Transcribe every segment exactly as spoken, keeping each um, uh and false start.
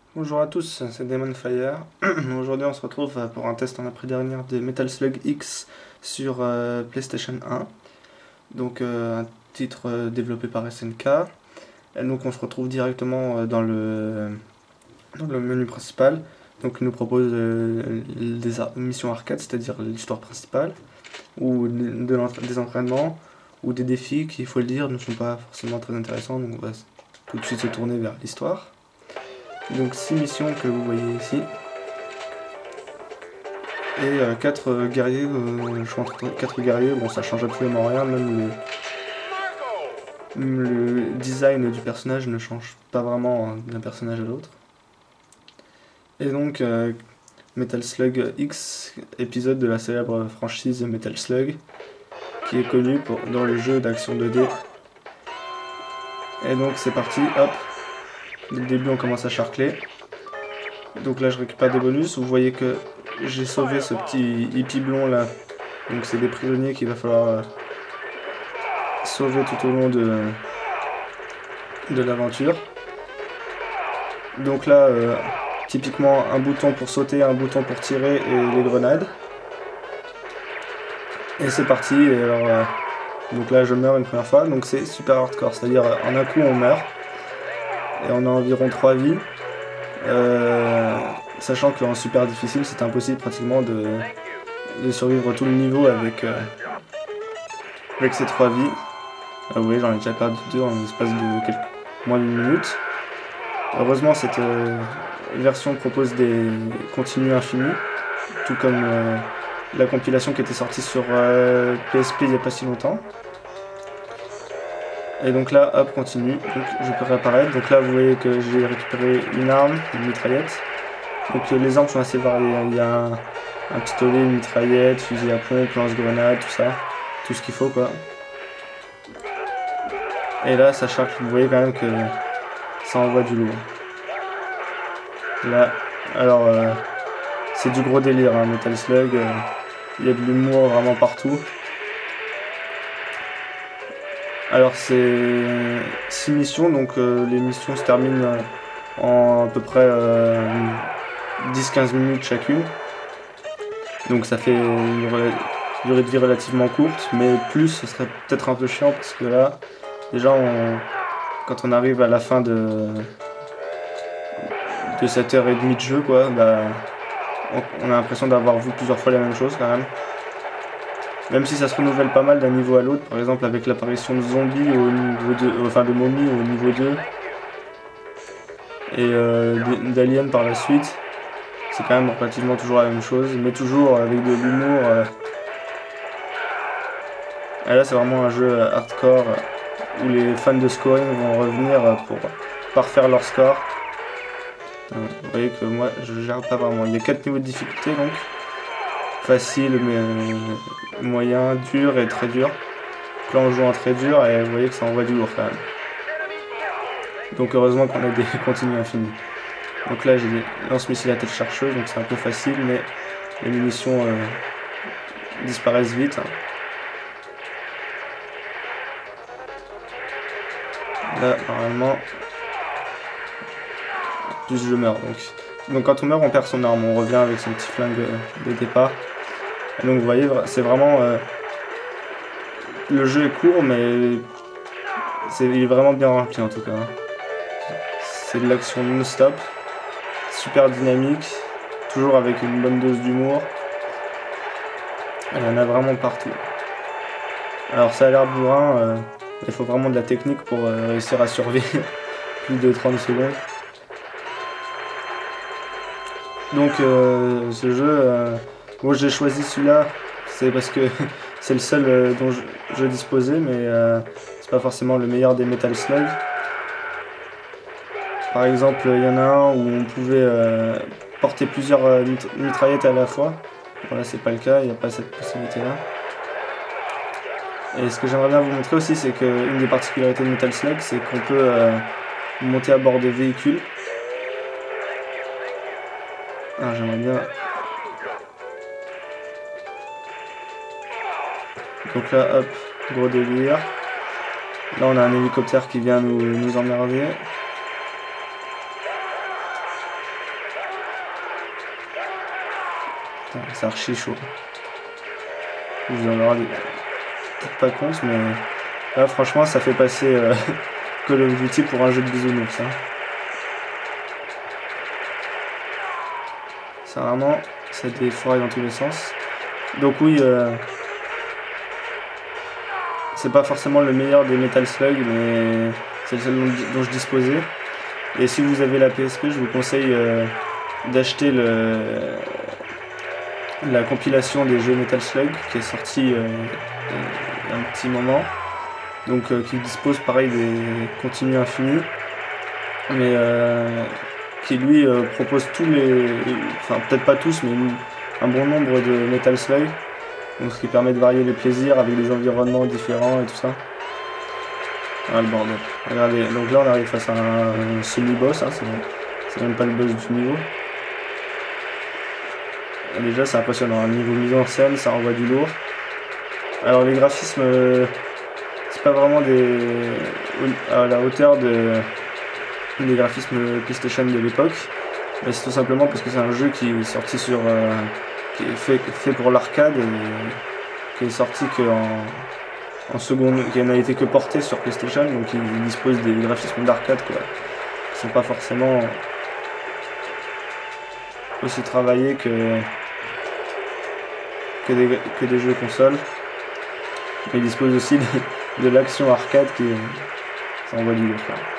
Bonjour à tous, c'est Demon Fire. Aujourd'hui on se retrouve pour un test en après-dernière de Metal Slug X sur euh, PlayStation un. Donc euh, un titre euh, développé par S N K. Et donc on se retrouve directement euh, dans, le, dans le menu principal. Donc il nous propose euh, des ar- missions arcade, c'est-à-dire l'histoire principale, ou de, de l'entra- des entraînements, ou des défis qui, il faut le dire, ne sont pas forcément très intéressants. Donc on va tout de suite se tourner vers l'histoire. Donc six missions que vous voyez ici. Et quatre euh, guerriers, euh, je suis entre quatre guerriers, bon ça change absolument rien, même le, même le design du personnage ne change pas vraiment d'un personnage à l'autre. Et donc euh, Metal Slug X, épisode de la célèbre franchise Metal Slug, qui est connu pour, dans le jeu d'action deux D. Et donc c'est parti, hop, dès le début on commence à charcler. Donc là je récupère des bonus, vous voyez que j'ai sauvé ce petit hippie blond là, donc c'est des prisonniers qu'il va falloir euh, sauver tout au long de, de l'aventure. Donc là, euh, typiquement un bouton pour sauter, un bouton pour tirer et les grenades. Et c'est parti. Et alors, euh, donc là, je meurs une première fois. Donc c'est super hardcore, c'est-à-dire en un coup on meurt et on a environ trois vies. Euh, sachant qu'en super difficile, c'est impossible pratiquement de, de survivre tout le niveau avec, euh, avec ces trois vies. Ah, vous voyez, j'en ai déjà perdu deux en l'espace de quelques, moins d'une minute. Heureusement, cette euh, version propose des continues infinis, tout comme euh, la compilation qui était sortie sur euh, P S P il n'y a pas si longtemps. Et donc là, hop, continue. Donc je peux réapparaître. Donc là, vous voyez que j'ai récupéré une arme, une mitraillette. Donc euh, les armes sont assez variées. Il y a un, un pistolet, une mitraillette, fusil à pompe, lance-grenade, tout ça. Tout ce qu'il faut, quoi. Et là, ça charge. Vous voyez quand même que ça envoie du lourd. Là, alors, euh, c'est du gros délire, hein, Metal Slug. Euh, il y a de l'humour vraiment partout. Alors, c'est six missions, donc euh, les missions se terminent en à peu près euh, dix quinze minutes chacune. Donc, ça fait une durée de vie relativement courte, mais plus, ce serait peut-être un peu chiant parce que là, déjà, on, quand on arrive à la fin de, de cette heure et demie de jeu, quoi, bah, on, on a l'impression d'avoir vu plusieurs fois la même chose quand même. Même si ça se renouvelle pas mal d'un niveau à l'autre, par exemple avec l'apparition de zombies au niveau deux, enfin de momies au niveau deux, et euh, d'aliens par la suite, c'est quand même relativement toujours la même chose, mais toujours avec de l'humour. Euh. Et là c'est vraiment un jeu hardcore où les fans de scoring vont revenir pour parfaire leur score. Vous voyez que moi je gère pas vraiment. Il y a quatre niveaux de difficulté donc. Facile, mais moyen, dur et très dur. Là on joue en très dur et vous voyez que ça envoie du lourd quand même. Donc heureusement qu'on a des continues infinis. Donc là j'ai des lance-missiles à tête chercheuse, donc c'est un peu facile, mais les munitions euh, disparaissent vite. Là normalement, plus je meurs. Donc. donc quand on meurt on perd son arme, on revient avec son petit flingue de départ. Et donc vous voyez, c'est vraiment... Euh, le jeu est court, mais c'est, il est vraiment bien rempli en tout cas. C'est de l'action non-stop, super dynamique, toujours avec une bonne dose d'humour. Il y en a vraiment partout. Alors ça a l'air bourrin, euh, il faut vraiment de la technique pour euh, réussir à survivre plus de trente secondes. Donc euh, ce jeu, euh, moi j'ai choisi celui-là, c'est parce que c'est le seul euh, dont je, je disposais, mais euh, c'est pas forcément le meilleur des Metal Slug. Par exemple, il y en a un où on pouvait euh, porter plusieurs euh, mitraillettes à la fois. Bon là c'est pas le cas, il n'y a pas cette possibilité là. Et ce que j'aimerais bien vous montrer aussi, c'est qu'une des particularités de Metal Slug, c'est qu'on peut euh, monter à bord de véhicules. Alors j'aimerais bien... Donc là, hop, gros délire. Là on a un hélicoptère qui vient nous, nous emmerder. C'est archi chaud. Vous en aurez peut-être pas compte, mais là franchement ça fait passer euh, Call of Duty pour un jeu de bisounours. Hein. C'est vraiment, ça défouraille dans tous les sens. Donc oui, euh, c'est pas forcément le meilleur des Metal Slug, mais c'est le seul dont, dont je disposais. Et si vous avez la P S P, je vous conseille euh, d'acheter le la compilation des jeux Metal Slug qui est sortie euh, il y a un petit moment, donc euh, qui dispose pareil des continus infinis, mais euh, qui lui euh, propose tous les, enfin peut-être pas tous, mais une, un bon nombre de Metal Slug, donc ce qui permet de varier les plaisirs avec des environnements différents et tout ça. Ah le bordel. Regardez, donc là on arrive face à un, un semi-boss, hein, c'est même pas le boss du niveau. Et déjà c'est impressionnant, un niveau mise en scène, ça envoie du lourd. Alors les graphismes, euh, c'est pas vraiment des à la hauteur de, des graphismes PlayStation de l'époque, mais c'est tout simplement parce que c'est un jeu qui est sorti sur, euh, qui est fait, fait pour l'arcade et qui est sorti que en, en seconde, qui n'a été que porté sur PlayStation, donc il dispose des graphismes d'arcade quoi, qui sont pas forcément aussi travaillés que que des, que des jeux console. Mais il dispose aussi de, de l'action arcade qui ça envoie du lourd.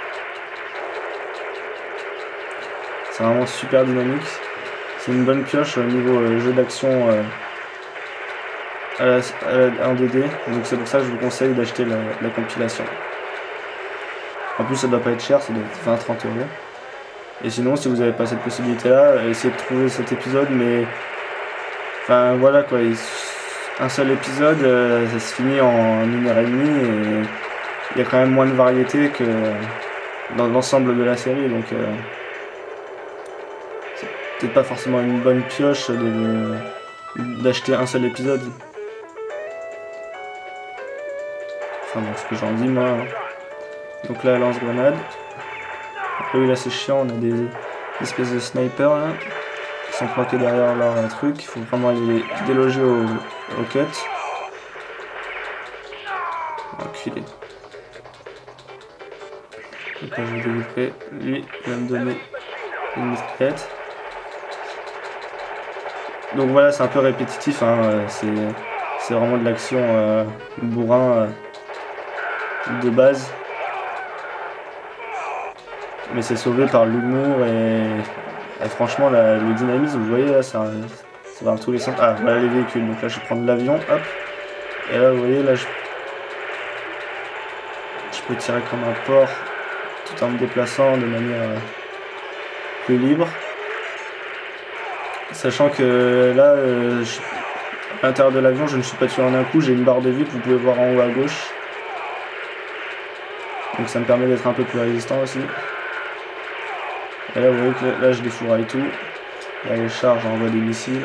C'est vraiment super dynamique. C'est une bonne pioche au niveau euh, jeu d'action euh, à, la, à la un D D. Donc c'est pour ça que je vous conseille d'acheter la, la compilation. En plus ça doit pas être cher, ça doit être vingt à trente euros. Et sinon si vous n'avez pas cette possibilité là, essayez de trouver cet épisode, mais enfin voilà quoi, il... un seul épisode euh, ça se finit en une heure et demie et il y a quand même moins de variété que dans l'ensemble de la série, donc euh, c'est peut-être pas forcément une bonne pioche de d'acheter un seul épisode. Enfin bon, ce que j'en dis moi. Hein. Donc là lance-grenade. Après oui là c'est chiant, on a des, des espèces de snipers là, qui sont planqués derrière leur euh, truc, il faut vraiment les déloger au, au cut. Enculé. Donc là je vais délivrer, lui il va me donner une mitraillette. Donc voilà, c'est un peu répétitif, hein. C'est vraiment de l'action euh, bourrin euh, de base. Mais c'est sauvé par l'humour et, et franchement la, le dynamisme, vous voyez là, ça va dans tous les sens. Ah voilà les véhicules, donc là je vais prendre l'avion, hop. Et là vous voyez là je, je peux tirer comme un porc tout en me déplaçant de manière euh, plus libre. Sachant que là, euh, je, à l'intérieur de l'avion, je ne suis pas tué en un coup, j'ai une barre de vie que vous pouvez voir en haut à gauche. Donc ça me permet d'être un peu plus résistant aussi. Et là vous voyez que là je défouraille tout. Là les chars, j'envoie des missiles.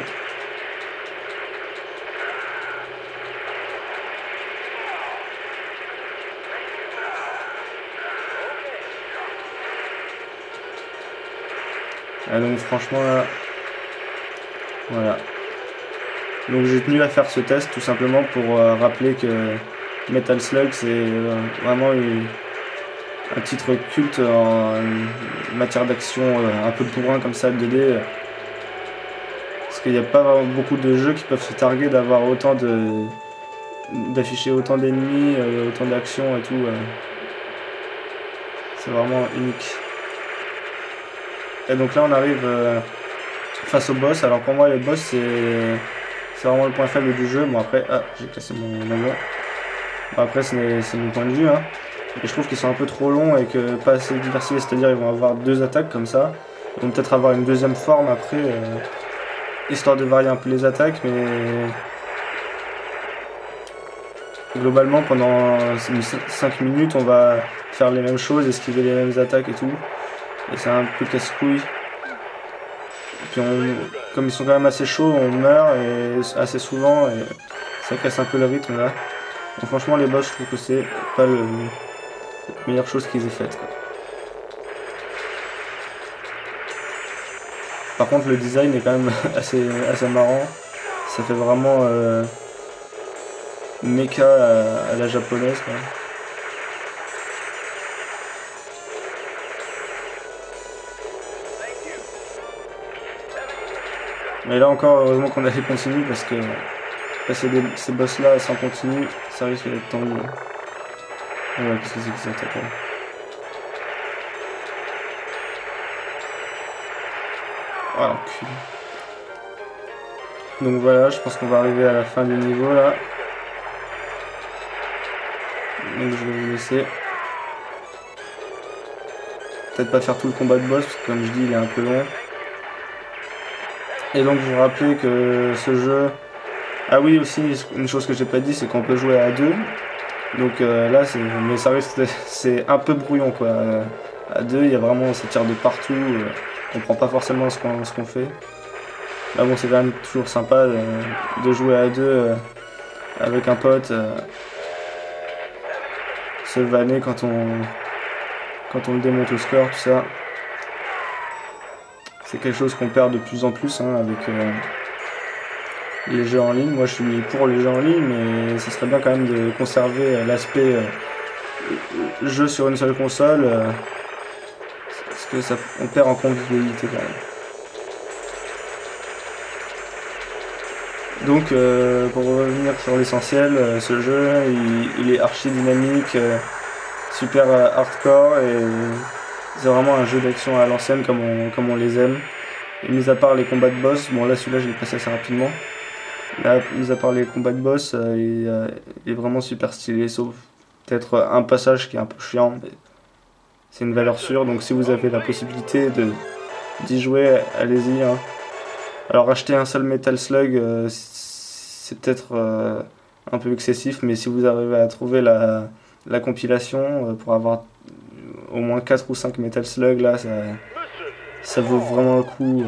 Ah, donc franchement là, voilà. Donc j'ai tenu à faire ce test tout simplement pour euh, rappeler que Metal Slug c'est euh, vraiment une, un titre culte en matière d'action euh, un peu bourrin comme ça, deux D. Euh, parce qu'il n'y a pas beaucoup de jeux qui peuvent se targuer d'avoir autant de d'afficher autant d'ennemis, euh, autant d'action et tout. Euh. C'est vraiment unique. Et donc là on arrive euh, face au boss. Alors pour moi le boss c'est c'est vraiment le point faible du jeu. Bon après, ah j'ai cassé mon avion. Bon, après c'est mon point de vue hein. Et je trouve qu'ils sont un peu trop longs et que pas assez diversifiés, c'est-à-dire ils vont avoir deux attaques comme ça. Ils vont peut-être avoir une deuxième forme après, euh, histoire de varier un peu les attaques, mais globalement pendant cinq minutes on va faire les mêmes choses, esquiver les mêmes attaques et tout. Et c'est un peu casse-couille. Puis on, comme ils sont quand même assez chauds, on meurt et assez souvent et ça casse un peu le rythme là. Donc franchement les boss je trouve que c'est pas le, la meilleure chose qu'ils aient faite quoi. Par contre le design est quand même assez, assez marrant. Ça fait vraiment euh, mecha à, à la japonaise, quoi. Mais là encore, heureusement qu'on a fait continu parce que passer des, ces boss là sans continu, ça risque d'être tendu. Ah ouais, qu'est-ce que c'est que ça t'appelle? Ah l'enculé. Donc voilà, je pense qu'on va arriver à la fin du niveau là. Donc je vais vous laisser. Peut-être pas faire tout le combat de boss parce que comme je dis il est un peu long. Et donc vous rappelez que ce jeu... Ah oui aussi, une chose que j'ai pas dit, c'est qu'on peut jouer à deux. Donc euh, là, c'est... mais ça reste... c'est un peu brouillon quoi. Euh, à deux, il y a vraiment ça tire de partout. Euh, on comprend pas forcément ce qu'on ce qu'on fait. Là bon, c'est quand même toujours sympa de, de jouer à deux euh, avec un pote. Euh, se vanner quand on quand on le démonte au score, tout ça. C'est quelque chose qu'on perd de plus en plus hein, avec euh, les jeux en ligne. Moi je suis pour les jeux en ligne, mais ce serait bien quand même de conserver l'aspect euh, jeu sur une seule console, euh, parce que ça, on perd en convivialité quand même. Donc euh, pour revenir sur l'essentiel, euh, ce jeu il, il est archi dynamique, euh, super euh, hardcore et c'est vraiment un jeu d'action à l'ancienne comme on, comme on les aime. Et mis à part les combats de boss, bon là celui-là je l'ai passé assez rapidement. Là, mis à part les combats de boss, euh, il, euh, il est vraiment super stylé, sauf peut-être un passage qui est un peu chiant, mais c'est une valeur sûre. Donc si vous avez la possibilité de d'y jouer, allez-y. Hein. Alors acheter un seul Metal Slug, euh, c'est peut-être euh, un peu excessif, mais si vous arrivez à trouver la, la compilation euh, pour avoir au moins quatre ou cinq Metal Slug, là, ça, ça vaut vraiment le coup.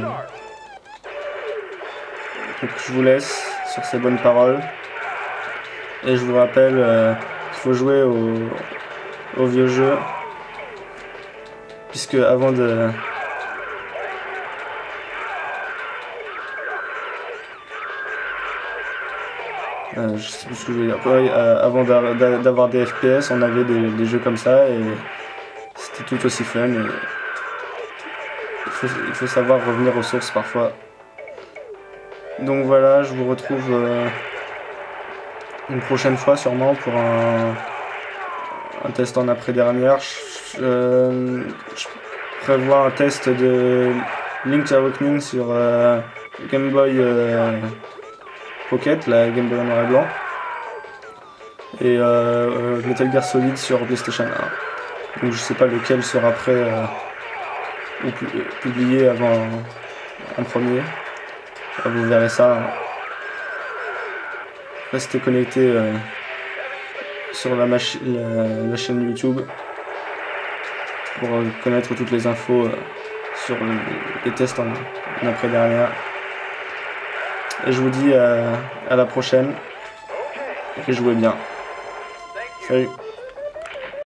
Donc je vous laisse sur ces bonnes paroles. Et je vous rappelle euh, qu'il faut jouer au, au vieux jeu. Puisque avant de... Euh, je sais plus ce que je veux dire. Ouais, euh, avant d'avoir des F P S, on avait des, des jeux comme ça et c'était tout aussi fun. Et il, faut, il faut savoir revenir aux sources parfois. Donc voilà, je vous retrouve euh, une prochaine fois sûrement pour un, un test en après-dernière. Je, euh, je prévois un test de Link's Awakening sur euh, Game Boy euh, Pocket, la Game Boy en noir et blanc, et euh, Metal Gear Solid sur PlayStation un. Donc je sais pas lequel sera prêt euh, ou pu publié avant en premier. Vous verrez ça. Restez connectés euh, sur la, la, la chaîne YouTube pour euh, connaître toutes les infos euh, sur le, les tests en, en après-dernière. Et je vous dis euh, à la prochaine et jouez bien. Salut.